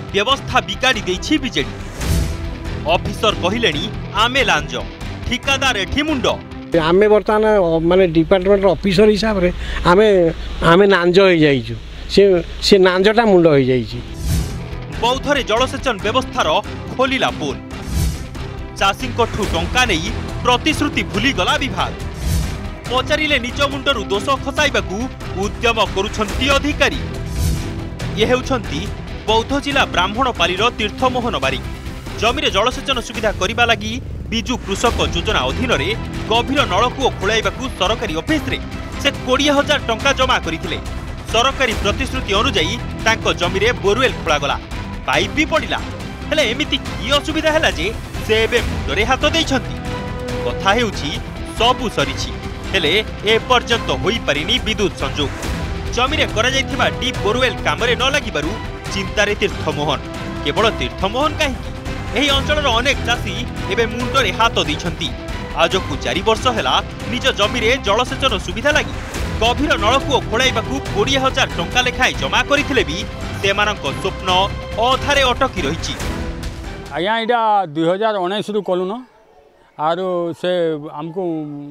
व्यवस्था बिगाड़ी देछि बीजेडी। ऑफिसर कहिलेनी आमे लांज ठिकादार एठी मुंड। आमे बर्तमान माने डिपार्टमेंट ऑफिसर हिसाब रे आमे नांज हो जाइछु से नांजटा मुंड हो जाइछि। बौद्धरे जलसेचन व्यवस्थार खोलिला पोल। चाषी टंका नहीं प्रतिश्रुति भूली गला विभाग। पचारिले निज मुंडरू दोष खसाइबाकू उद्यम करुछंती अधिकारी। ये हेउछंती बौद्ध जिला ब्राह्मणपालीर तीर्थमोहन बारिक। जमीरे जलसेचन सुविधा करबा लागि बिजु कृषक योजना अधीन रे गभीर नलकूप खोलाइबाकू सरकारी ऑफिस रे से 20,000 टंका जमा करिथिले। सरकारी प्रतिश्रुति अनुଯାयी तांको जमीरे बोरवेल खोलागला, पाइप भी पड़िला। हेले एमिति की असुविधा हैला जे से एबे मुंडरे हाथ दैछंती। कथा हेउछि सबु सरिछि, हेले ए पर्यंत होई परिनी विद्युत संयोग। जमीरे करा जाइथिबा डीप बोरवेल कामरे न लागिबारु चिंतारे तीर्थमोहन। केवल तीर्थमोहन काहेकि एही अंचलर अनेक चाषी एबे मुंडरे हाथ दैछंती। आजकू 4 वर्ष हैला निज जमीरे जलसेचन सुविधा लागि गभीर नलकूप खोलाइबाकू 20,000 टंका लेखाएं जमा करिथिले भी सेमानक स्वप्न अधारे अटकी रहिछि। आज्ञा इटा 2019 रु कलुन आरो से हमको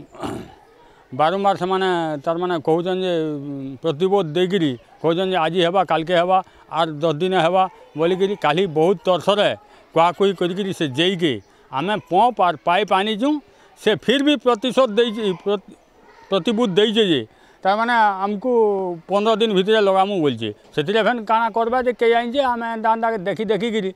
बारंबार से माने तार माने कहउछन जे प्रतिबोध देगिरी कहउछन जे आज हेबा काल के हेबा आर 10 दिन हेबा बोलिगिरी काली बहुत तरसरे कुआ कोई करिगिरी से जेइके आमे पंप आर पाइप आनी जू से फिर भी प्रतिशोध दे प्रतिबोध दे जे तार माने हमको 15 दिन भितर लगामु बोलछे। सेतिले फेन काना करबा जे के आइन जे आमे दांदा के देखी गिरी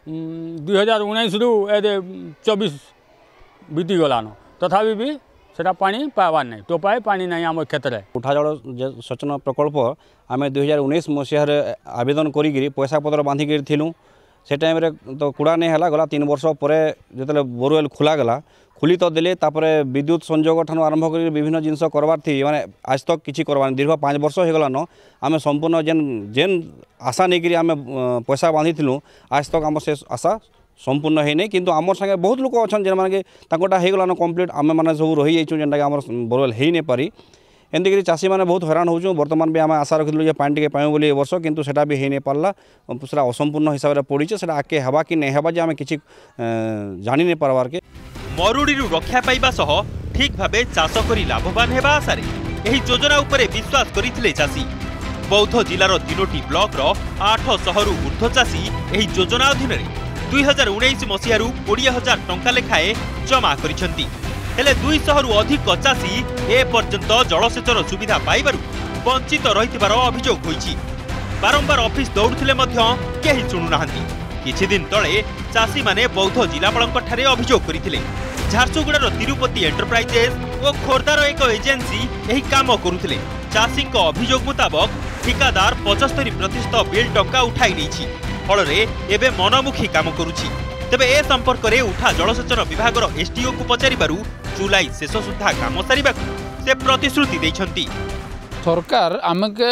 2019 रु ए 24 बीती गलान तथापि भी सेटा पानी पाइबार नहीं, टोपाए पानी नहीं आम क्षेत्र में। उठा जल सेचन प्रकल्प आम 2019 मसीह आवेदन करी पैसा पत्र बांधिकी थिलु। से टाइम रे तो कूड़ा नहीं है गला 3 वर्ष पर जो बोरवेल खोला गला खुली तो देले तापरे विद्युत संयोग ठानु आरंभ कर विभिन्न जिनस करवार थी माने आज तक किसी करवार दीर्घ 5 वर्ष हो गलान आम संपूर्ण जेन आशा नहीं आम पैसा बांधी आज तक आम से आशा संपूर्ण है नहीं। किंतु आमर संगे बहुत लोक अच्छा जेन माने तांकोटा हो गलान कंप्लीट आम मैंने सब रही जाइछुं जेनटा आम बोरवेल हो नहीं पारी। एमती चाषी मैंने बहुत हैरान होचुं। बर्तमान भी आम आशा रखिलु जे पानी टिके पाइबु बोली ए वर्ष किंतु सेटा भी हो नहीं पारला। पूरा असंपूर्ण हिसाब से पड़ीचे सेटा आके हेबा कि नहीं हेबा जे आम किछि जानि नहीं पारबार के। मरुड़ीरू रक्षा पाइबा सह ठीक भाबे चाष करी लाभवान हेबा आशारे एही योजना उपरे विश्वास करिथिले चाषी। बौद्ध जिलार 3टी ब्लॉक रो 800 रु ऊर्ध्व चाषी एही योजना अधीन रे 2019 मसीहारू 20,000 टंका लेखाए जमा करिसेंती। हेले 200 रु अधिक चाषी ए पर्यंत जलसेचन सुविधा पाइबारु वंचित रहिथिबार अभियोग होईछि। बारंबार ऑफिस दौड़ुथिले मध्य केही सुनु नाहंती। किछि दिन तळे चाषी माने बौद्ध जिलापालक ठारे अभियोग करिथिले झारसुगुड़ार तिरुपति एंटरप्राइजेस और खोर्धार एक एजेंसी एही काम करुथिले। चाषी अभियोग मुताबक ठिकादार 75% बिल टंका उठाई नैछि, फलरे एबे मनमुखी काम करुछि। तेबे ए संपर्क रे उठा जलसेचन विभाग एसडीओ को पचारिबारु जुलाई शेष सुधा काम सारिबाकू से प्रतिश्रुति दैछंती। सरकार आमके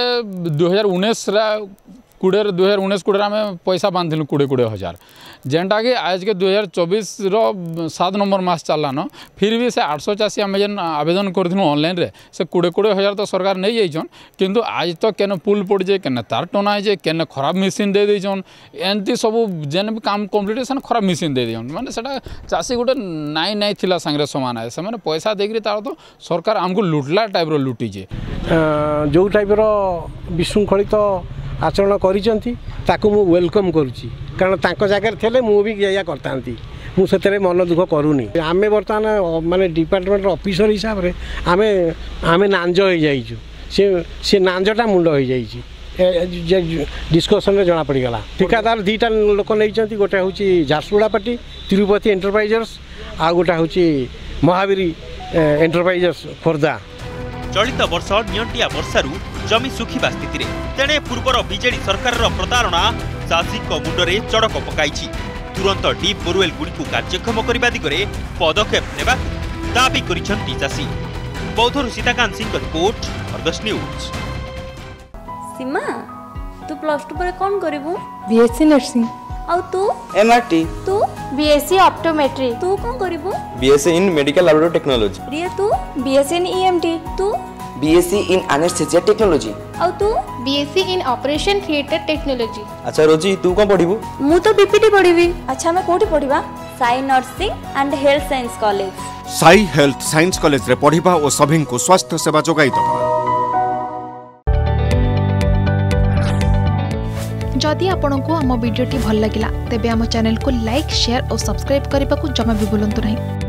2019 आम पैसा बांधिलु 20,000 जेनटा कि आज के 2024 7 नंबर मास चलान फिर भी से 800 चाषी आम जेन आवेदन करूँ ऑनलाइन रे से 20,000 तो सरकार नहीं जाइछन। किंतु आज तक केन पुल पड़ जाए केन तार टना जाए केन खराब मेसीन दे देछन एंती सब जेन भी काम कम्प्लीटेसन खराब मेसीन दे देछन माने सेटा चाषी गोटे नाई नाई थिला संगे समान है। से माने पैसा देकरी तार तो सरकार आमको लुटला टाइप रो लुटीजे जो टाइप रो विशृंखलित आचरण करिसेंती ताकू मु वेलकम करुची कारण तांको जगह थे मुझे या करता मुझे मन दुख करूनी। आमे बर्तमान माने डिपार्टमेंट ऑफिसर हिसाब रे आमे नांज हो जाइछु से नांजटा मुंड हो जाइछि। डिस्कसन में जना पड़गला ठिकादार 2टा लोक नहीं गोटे हूँ झारसुगुड़ा पार्टी तिरुपति एंटरप्राइजेस आ गोटे हूँ महावीर एंटरप्राइजेस खोर्धा। चलित वर्ष नियंटिया वर्षारू जमी सुखिबा स्थिति रे तेणे पूर्वर बीजेडी सरकार प्रतारणा चाषी मुंडरे चड़क पकाइछि। तुरंत डीप बोरवेल गुड़िक कार्यक्षम करने दिगरे पदक्षेप नेबा दाबी करिसेंती चाषी। बौद्धरू Sitakant Singh report Argus news. Seema तू +2 पर कौन करिवु? BSc nursing. और तू? एमआरटी। तू? BSc optometry. तू कौन करिवु? BSc in medical laboratory technology. Riya तू? BSc in EMT. तू? BSc in anaesthesia technology. और तू? BSc in Operation Theatre Technology. अच्छा रोजी तू कौन पढ़िबू? मु तो बीपीटी पढ़िबी। अच्छा मैं कोठी पढ़िबा? Sai nursing and health science college. Sai health science college रे पढ़िबा और सभी को स्वास्थ्य सेवा जोगाई दबा। जदि आपंक आम भिडी भल लगा तेब आम चैनल को लाइक शेयर और सब्सक्राइब करने को जमा भी भूलु नहीं।